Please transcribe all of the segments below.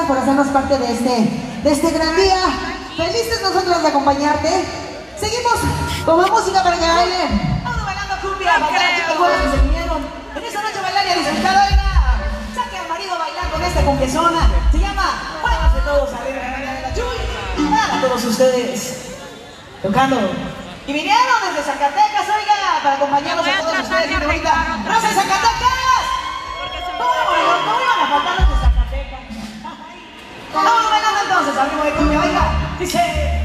gracias por hacernos parte de este gran día. Felices nosotros de acompañarte. Seguimos con más música para que bailen. Vamos bailando cumbia, para las chicas buenas que se vinieron. En esta noche bailar y a disfrutar, oiga. Saque al marido a bailar con esta cumbiazona. Se llama Muévanse Todos Arriba de la Chuy. Para todos ustedes. Tocando. Y vinieron desde Zacatecas, oiga, para acompañarnos a todos ustedes. Y ahorita, ¡Rosa de Zacatecas! ¿Cómo iban a faltar los de Zacatecas? Vamos bailando entonces, amigo de cumbia, oiga. Dice...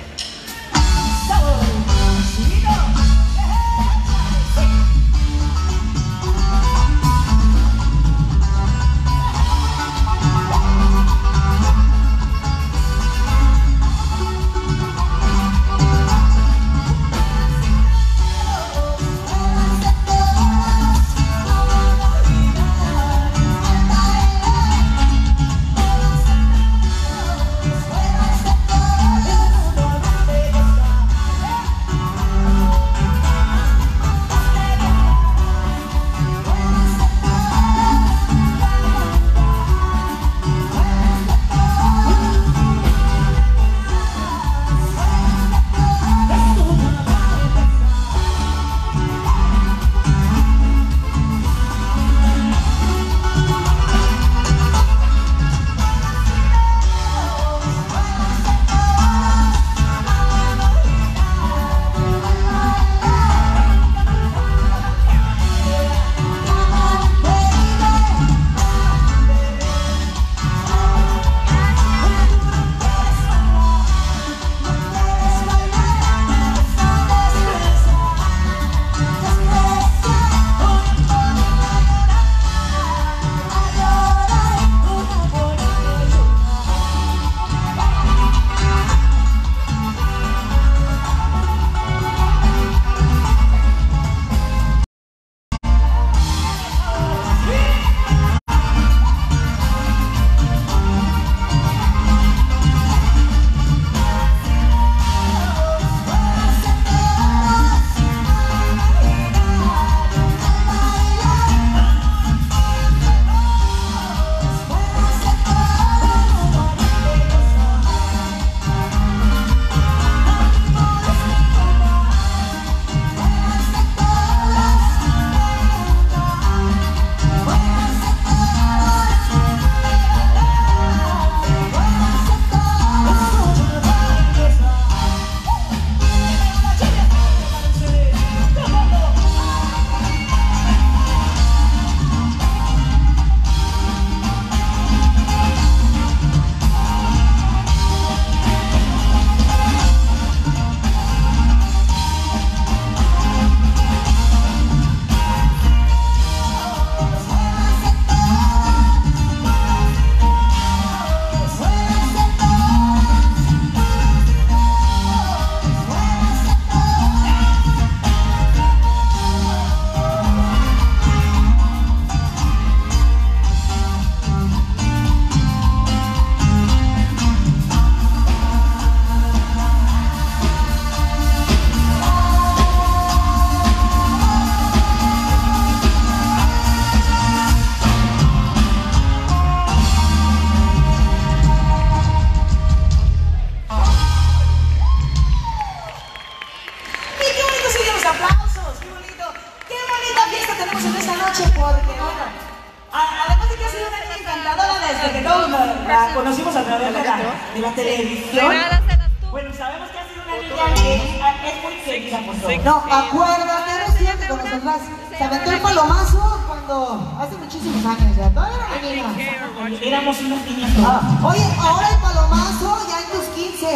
Conocimos a través de la televisión. Bueno, sabemos que ha sido una niña que es muy querida por todos. No, acuérdate, no es cierto, con nosotras se aventó el palomazo cuando hace muchísimos años ya. Todavía era una niña. Éramos unas niñas. Oye, ahora el palomazo ya en tus 15.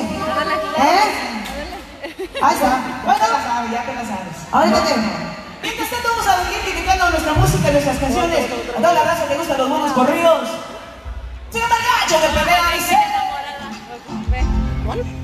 Ahí está. Bueno, ya te la sabes. Ahorita te... Mientras tanto vamos a venir criticando nuestra música y nuestras canciones. A toda la raza que gusta los buenos corridos. ¡Se llama el gacho de pelea y se...